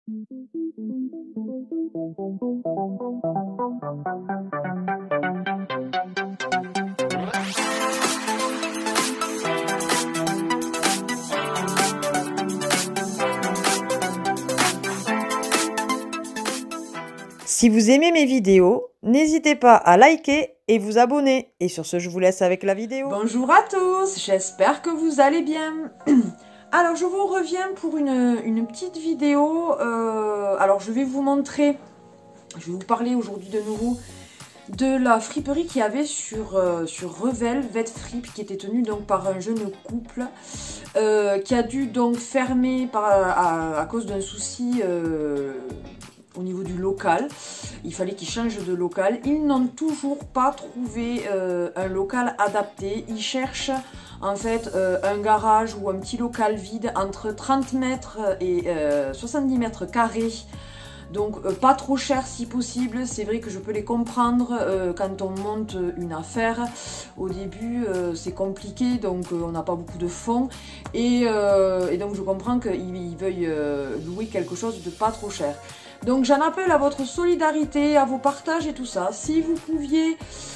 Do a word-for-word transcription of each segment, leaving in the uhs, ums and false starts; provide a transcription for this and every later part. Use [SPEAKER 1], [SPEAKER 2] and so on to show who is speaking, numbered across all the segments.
[SPEAKER 1] Si vous aimez mes vidéos, n'hésitez pas à liker et vous abonner. Et sur ce, je vous laisse avec la vidéo.
[SPEAKER 2] Bonjour à tous, j'espère que vous allez bien. Alors, je vous reviens pour une, une petite vidéo. Euh, alors, je vais vous montrer, je vais vous parler aujourd'hui de nouveau de la friperie qu'il y avait sur, euh, sur Revel, Vetfrip, qui était tenue donc par un jeune couple euh, qui a dû donc fermer par, à, à cause d'un souci euh, au niveau du local. Il fallait qu'ils changent de local. Ils n'ont toujours pas trouvé euh, un local adapté. Ils cherchent en fait euh, un garage ou un petit local vide entre trente mètres et euh, soixante-dix mètres carrés. Donc euh, pas trop cher si possible. C'est vrai que je peux les comprendre euh, quand on monte une affaire. Au début euh, c'est compliqué, donc euh, on n'a pas beaucoup de fonds. Et, euh, et donc je comprends qu'ils veuillent euh, louer quelque chose de pas trop cher. Donc j'en appelle à votre solidarité, à vos partages et tout ça. Si vous pouviez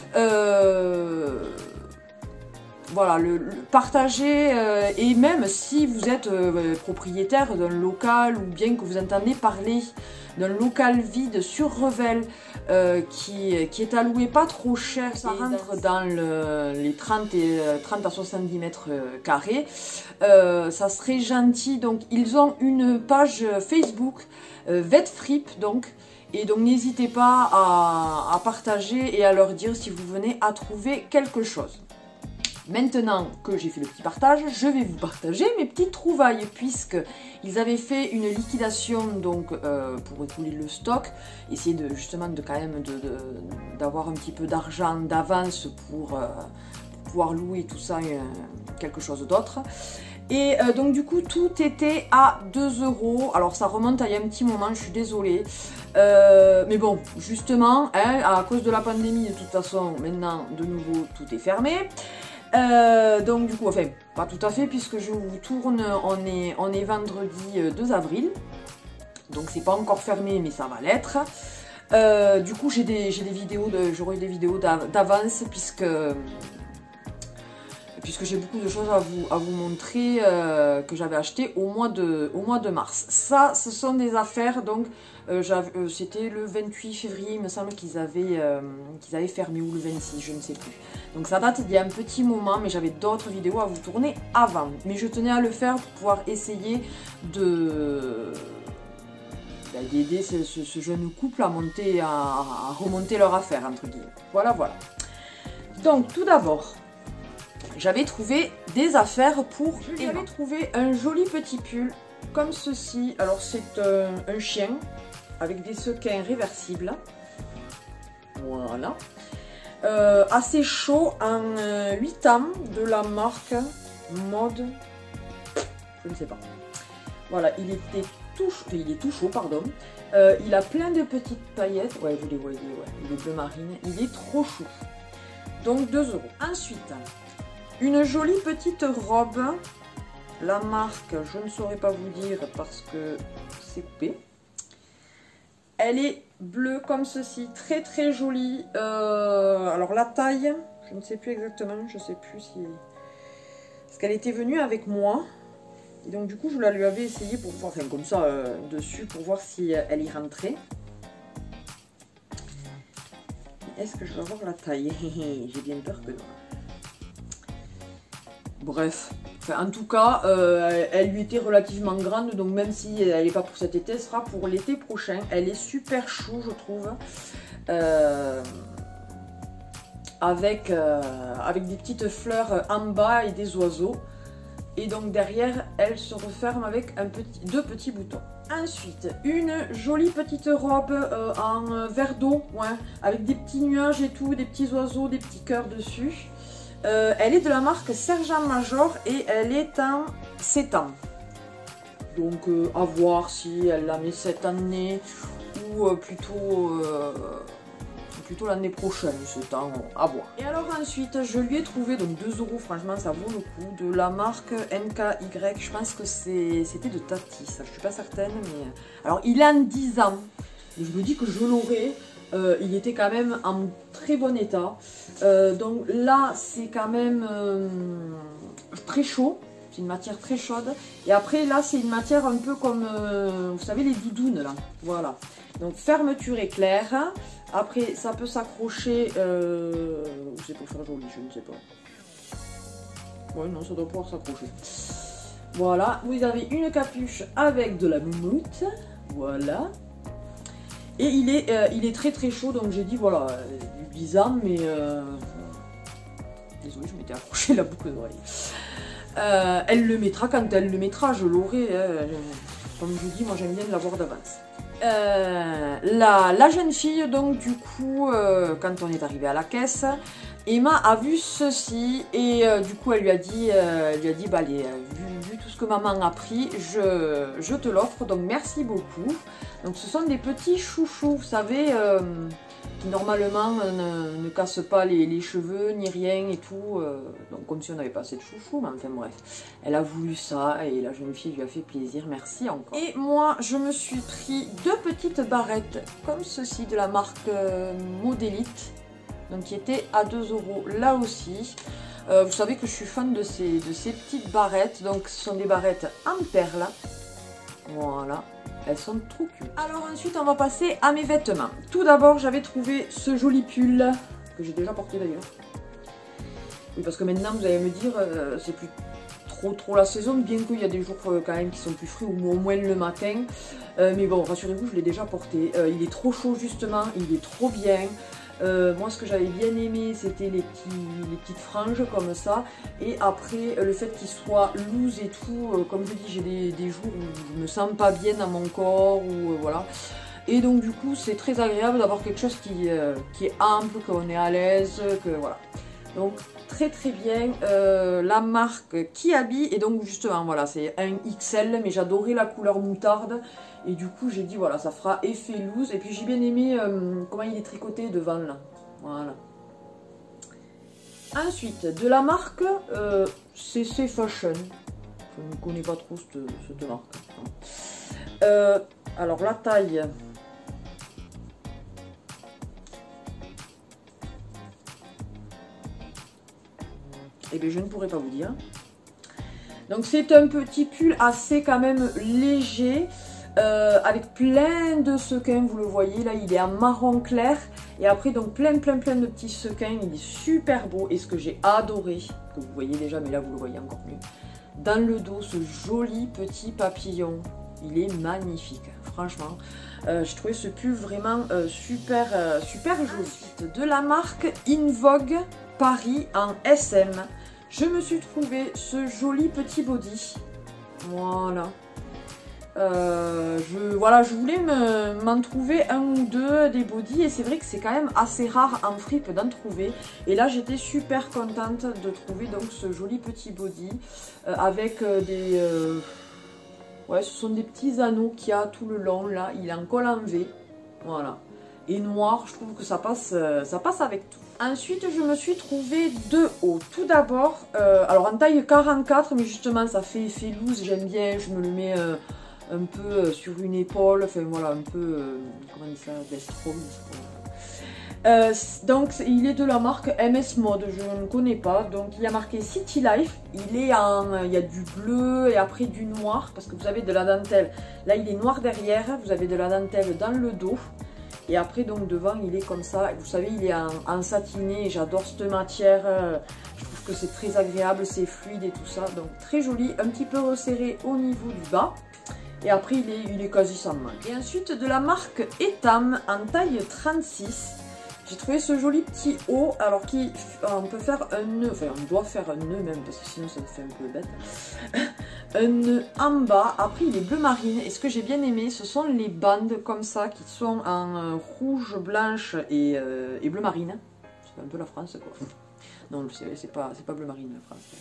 [SPEAKER 2] euh, voilà, le, le partager euh, et même si vous êtes euh, propriétaire d'un local ou bien que vous entendez parler d'un local vide sur Revel euh, qui, qui est alloué pas trop cher, ça rentre dans le, les trente, et, trente à soixante-dix mètres carrés, euh, ça serait gentil. Donc ils ont une page Facebook euh, Vetfrip, donc et donc n'hésitez pas à, à partager et à leur dire si vous venez à trouver quelque chose. Maintenant que j'ai fait le petit partage, je vais vous partager mes petites trouvailles, puisque ils avaient fait une liquidation donc euh, pour écouler le stock, essayer de justement de quand même de, de, d'avoir un petit peu d'argent d'avance pour, euh, pour pouvoir louer tout ça, euh, quelque chose d'autre. Et euh, donc du coup tout était à deux euros. Alors ça remonte à il y a un petit moment, je suis désolée. Euh, mais bon, justement, hein, à cause de la pandémie, de toute façon, maintenant de nouveau tout est fermé. Euh, donc du coup, enfin, pas tout à fait, puisque je vous tourne, on est, on est vendredi deux avril. Donc c'est pas encore fermé, mais ça va l'être. Euh, du coup, j'ai des, j'ai des vidéos, de, j'aurai des vidéos d'avance, puisque... puisque j'ai beaucoup de choses à vous, à vous montrer euh, que j'avais acheté au mois, de, au mois de mars. Ça, ce sont des affaires, donc euh, euh, c'était le vingt-huit février, il me semble qu'ils avaient, euh, qu'ils avaient fermé, ou le vingt-six, je ne sais plus. Donc ça date d'il y a un petit moment, mais j'avais d'autres vidéos à vous tourner avant. Mais je tenais à le faire pour pouvoir essayer de... d'aider ce, ce, ce jeune couple à, monter, à, à remonter leur affaire, entre guillemets. Voilà, voilà. Donc tout d'abord... j'avais trouvé des affaires pour... J'avais trouvé un joli petit pull comme ceci. Alors c'est euh, un chien avec des sequins réversibles. Voilà. Euh, assez chaud en euh, huit ans de la marque Mode. Je ne sais pas. Voilà, il était tout chaud. Il est tout chaud, pardon. Euh, il a plein de petites paillettes. Ouais, vous les voyez, ouais. Il est bleu marine. Il est trop chou. Donc deux euros. Ensuite... une jolie petite robe, la marque je ne saurais pas vous dire parce que c'est coupé. Elle est bleue comme ceci, très très jolie. Euh, alors la taille, je ne sais plus exactement, je ne sais plus si... parce qu'elle était venue avec moi. Et donc du coup je la lui avais essayé pour voir, enfin comme ça euh, dessus, pour voir si elle y rentrait. Est-ce que je vais avoir la taille? J'ai bien peur que non. Bref, enfin, en tout cas, euh, elle lui était relativement grande, donc même si elle n'est pas pour cet été, elle sera pour l'été prochain. Elle est super chou, je trouve, euh, avec, euh, avec des petites fleurs en bas et des oiseaux. Et donc derrière, elle se referme avec un petit, deux petits boutons. Ensuite, une jolie petite robe euh, en vert d'eau, ouais, avec des petits nuages et tout, des petits oiseaux, des petits cœurs dessus. Euh, elle est de la marque Sergent Major et elle est en sept ans. Donc euh, à voir si elle la met cette année ou euh, plutôt, euh, plutôt l'année prochaine, c'est à voir. Et alors ensuite, je lui ai trouvé, donc deux euros, franchement ça vaut le coup, de la marque N K Y, je pense que c'était de Tati, ça, je suis pas certaine, mais... Alors il a dix ans, et je me dis que je l'aurai, euh, il était quand même en très bon état, euh, donc là c'est quand même euh, très chaud. C'est une matière très chaude. Et après, là, c'est une matière un peu comme, euh, vous savez, les doudounes, là. Voilà. Donc, fermeture éclair. Après, ça peut s'accrocher... Euh... C'est pour faire joli, je ne sais pas. Ouais, non, ça doit pouvoir s'accrocher. Voilà. Vous avez une capuche avec de la moumoute. Voilà. Et il est, euh, il est très, très chaud. Donc, j'ai dit, voilà, du dix ans, mais... Euh... Désolée, je m'étais accroché la boucle d'oreille. Euh, elle le mettra quand elle le mettra, je l'aurai. Euh, comme je dis, moi j'aime bien l'avoir d'avance. Euh, la, la jeune fille, donc du coup, euh, quand on est arrivé à la caisse, Emma a vu ceci et euh, du coup elle lui a dit, euh, elle lui a dit bah allez, vu, vu tout ce que maman a pris, je, je te l'offre, donc merci beaucoup. Donc ce sont des petits chouchous, vous savez, euh, qui normalement ne, ne cassent pas les, les cheveux ni rien et tout, euh, donc comme si on n'avait pas assez de chouchous, mais enfin bref, elle a voulu ça et la jeune fille lui a fait plaisir, merci encore. Et moi je me suis pris deux petites barrettes comme ceci de la marque euh, Modélite, donc qui était à deux euros là aussi. Euh, vous savez que je suis fan de ces, de ces petites barrettes, donc ce sont des barrettes en perles, voilà. Elles sont trop cute. Alors ensuite, on va passer à mes vêtements. Tout d'abord, j'avais trouvé ce joli pull, que j'ai déjà porté d'ailleurs. Oui, parce que maintenant, vous allez me dire, euh, c'est plus trop trop la saison, bien qu'il y a des jours euh, quand même qui sont plus frais, ou au moins le matin. Euh, mais bon, rassurez-vous, je l'ai déjà porté. Euh, il est trop chaud justement, il est trop bien. Euh, moi, ce que j'avais bien aimé, c'était les, petits, les petites franges comme ça. Et après, euh, le fait qu'il soit loose et tout, euh, comme je dis, j'ai des, des jours où je me sens pas bien dans mon corps, ou euh, voilà. Et donc, du coup, c'est très agréable d'avoir quelque chose qui, euh, qui est ample, qu'on est à l'aise, que voilà. Donc, très très bien. Euh, la marque Kiabi, et donc justement, voilà, c'est un X L, mais j'adorais la couleur moutarde. Et du coup, j'ai dit, voilà, ça fera effet loose. Et puis, j'ai bien aimé euh, comment il est tricoté devant, là. Voilà. Ensuite, de la marque euh, C C Fashion. Je ne connais pas trop cette, cette marque. Euh, alors, la taille... Eh bien, je ne pourrais pas vous dire. Donc, c'est un petit pull assez quand même léger, euh, avec plein de sequins, vous le voyez. Là, il est en marron clair. Et après, donc, plein, plein, plein de petits sequins. Il est super beau. Et ce que j'ai adoré, que vous voyez déjà, mais là, vous le voyez encore mieux. Dans le dos, ce joli petit papillon. Il est magnifique, franchement. Euh, je trouvais ce pull vraiment euh, super, euh, super joli. Ensuite, de la marque In Vogue Paris en S M. Je me suis trouvé ce joli petit body. Voilà. Euh, je, voilà, je voulais m'en trouver un ou deux des bodys. Et c'est vrai que c'est quand même assez rare en fripe d'en trouver. Et là, j'étais super contente de trouver donc ce joli petit body. Euh, avec euh, des... Euh, ouais, ce sont des petits anneaux qu'il y a tout le long. Là, il est en col en V. Voilà. Et noir, je trouve que ça passe, euh, ça passe avec tout. Ensuite, je me suis trouvé deux hauts. Tout d'abord, euh, alors en taille quarante-quatre, mais justement, ça fait effet loose, j'aime bien. Je me le mets euh, un peu euh, sur une épaule, enfin voilà, un peu, euh, comment on dit ça, vestron. Euh, donc, il est de la marque M S Mode, je ne connais pas. Donc, il y a marqué City Life. Il est en, il y a du bleu et après du noir, parce que vous avez de la dentelle. Là, il est noir derrière, vous avez de la dentelle dans le dos. Et après, donc, devant, il est comme ça. Vous savez, il est en, en satiné. J'adore cette matière. Je trouve que c'est très agréable, c'est fluide et tout ça. Donc, très joli. Un petit peu resserré au niveau du bas. Et après, il est, il est quasi sans manque. Et ensuite, de la marque Etam en taille trente-six. J'ai trouvé ce joli petit haut. Alors, qui, on peut faire un nœud. Enfin, on doit faire un nœud même, parce que sinon, ça fait un peu bête. Un nœud en bas. Après, il est bleu marine. Et ce que j'ai bien aimé, ce sont les bandes comme ça, qui sont en euh, rouge, blanche et, euh, et bleu marine. C'est un peu la France, quoi. Non, c'est pas, pas bleu marine, la France.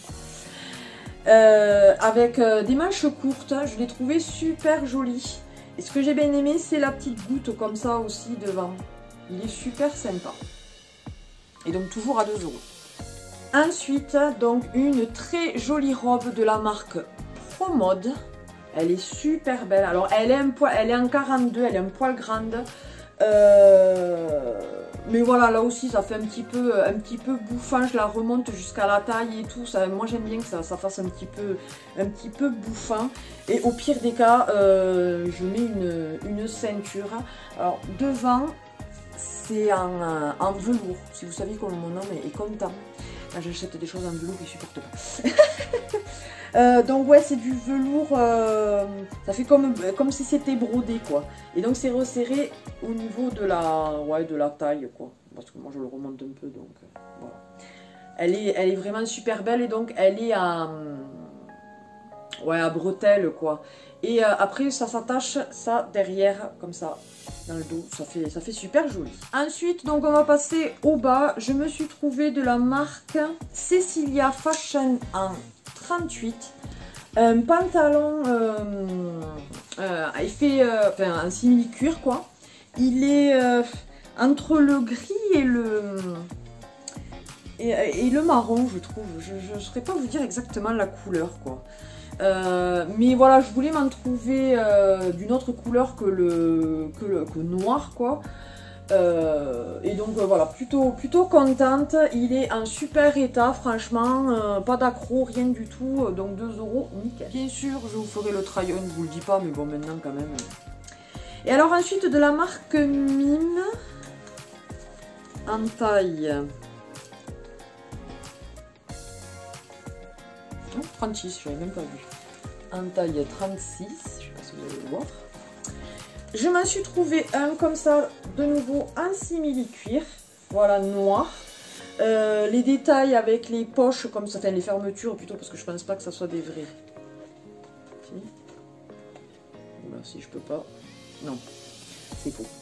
[SPEAKER 2] Euh, avec euh, des manches courtes. Je l'ai trouvé super joli. Et ce que j'ai bien aimé, c'est la petite goutte comme ça aussi devant. Il est super sympa. Et donc toujours à deux euros. Ensuite, donc une très jolie robe de la marque ProMode. Elle est super belle. Alors elle est, un poil, elle est en quarante-deux, elle est un poil grande. Euh, mais voilà, là aussi ça fait un petit peu, un petit peu bouffant. Je la remonte jusqu'à la taille et tout. Ça, moi j'aime bien que ça, ça fasse un petit peu, un petit peu bouffant. Et au pire des cas, euh, je mets une, une ceinture. Alors devant, c'est en, en velours. Si vous savez comment mon homme est, est content. Quand j'achète des choses en velours, il supporte pas. euh, donc ouais, c'est du velours, euh, ça fait comme, comme si c'était brodé quoi. Et donc c'est resserré au niveau de la, ouais, de la taille quoi. Parce que moi je le remonte un peu donc euh, voilà. Elle est, elle est vraiment super belle et donc elle est à, ouais, à bretelles quoi. Et euh, après ça s'attache ça derrière comme ça. Dans le dos, ça fait, ça fait super joli. Ensuite, donc on va passer au bas. Je me suis trouvé de la marque Cecilia Fashion en trente-huit. Un pantalon euh, euh, il fait euh, enfin, un simili-cuir quoi. Il est euh, entre le gris et le et, et le marron, je trouve. Je ne saurais pas vous dire exactement la couleur quoi. Euh, mais voilà, je voulais m'en trouver euh, d'une autre couleur que le, que le que noir quoi. Euh, et donc euh, voilà, plutôt, plutôt contente. Il est en super état, franchement, euh, pas d'accro, rien du tout. Donc deux euros, nickel. Bien sûr, je vous ferai le try-on, je vous le dis pas, mais bon, maintenant quand même. Et alors ensuite de la marque Mime, en taille oh, trente-six, je n'avais même pas vu. En taille trente-six, je sais pas si vous allez le voir. Je m'en suis trouvé un comme ça, de nouveau en simili-cuir, voilà, noir. Euh, les détails avec les poches comme ça, enfin les fermetures plutôt, parce que je pense pas que ça soit des vrais. Si. Là, si je peux pas. Non, c'est faux.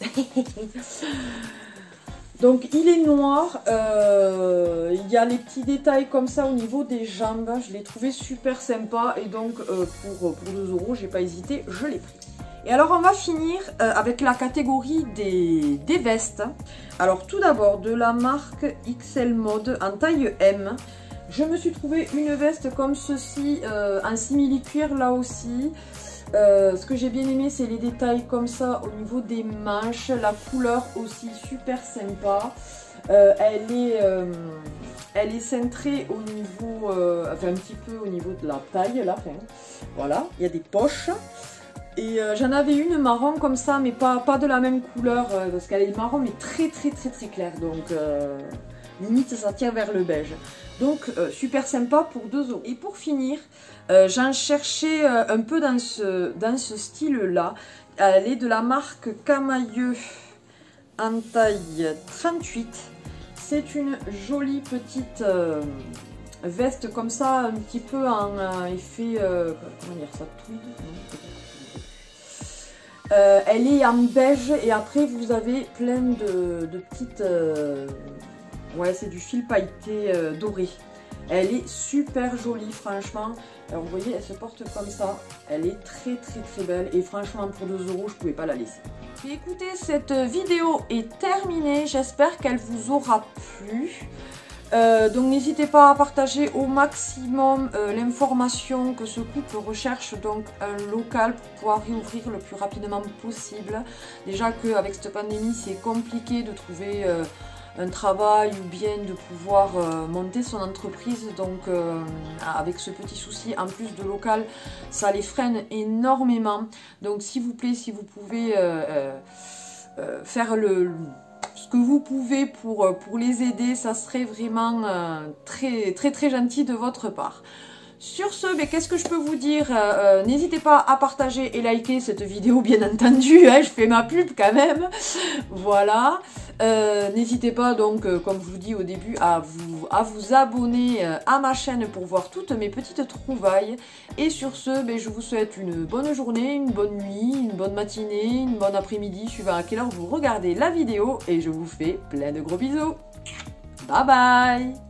[SPEAKER 2] Donc il est noir, euh, il y a les petits détails comme ça au niveau des jambes, je l'ai trouvé super sympa et donc euh, pour, pour deux euros, j'ai pas hésité, je l'ai pris. Et alors on va finir euh, avec la catégorie des, des vestes. Alors tout d'abord de la marque X L Mode en taille M, je me suis trouvé une veste comme ceci euh, en simili-cuir là aussi. Euh, ce que j'ai bien aimé, c'est les détails comme ça au niveau des manches, la couleur aussi super sympa. Euh, elle est, euh, elle est cintrée au niveau, euh, enfin un petit peu au niveau de la taille là. Enfin, voilà, il y a des poches. Et euh, j'en avais une marron comme ça, mais pas, pas de la même couleur, euh, parce qu'elle est marron mais très très très très claire. Donc euh, limite ça tire vers le beige. Donc euh, super sympa pour deux euros. Et pour finir, euh, j'en cherchais euh, un peu dans ce, dans ce style-là. Elle est de la marque Camailleux en taille trente-huit. C'est une jolie petite euh, veste comme ça, un petit peu en euh, effet, euh, comment dire ça, tweed. Euh, elle est en beige et après vous avez plein de, de petites... Euh, ouais, c'est du fil pailleté euh, doré. Elle est super jolie, franchement. Alors vous voyez, elle se porte comme ça. Elle est très très très belle. Et franchement, pour deux euros, je ne pouvais pas la laisser. Et écoutez, cette vidéo est terminée. J'espère qu'elle vous aura plu. Euh, donc n'hésitez pas à partager au maximum euh, l'information que ce couple recherche, donc un local pour pouvoir réouvrir le plus rapidement possible. Déjà qu'avec cette pandémie c'est compliqué de trouver euh, un travail ou bien de pouvoir euh, monter son entreprise, donc euh, avec ce petit souci en plus de local ça les freine énormément. Donc s'il vous plaît, si vous pouvez euh, euh, euh, faire le... ce que vous pouvez pour, pour les aider, ça serait vraiment euh, très très très gentil de votre part. Sur ce, mais qu'est-ce que je peux vous dire, euh, n'hésitez pas à partager et liker cette vidéo, bien entendu, hein, je fais ma pub quand même, voilà. Euh, n'hésitez pas donc, euh, comme je vous dis au début, à vous, à vous abonner euh, à ma chaîne pour voir toutes mes petites trouvailles. Et sur ce, ben, je vous souhaite une bonne journée, une bonne nuit, une bonne matinée, une bonne après-midi, suivant à quelle heure vous regardez la vidéo. Et je vous fais plein de gros bisous. Bye bye!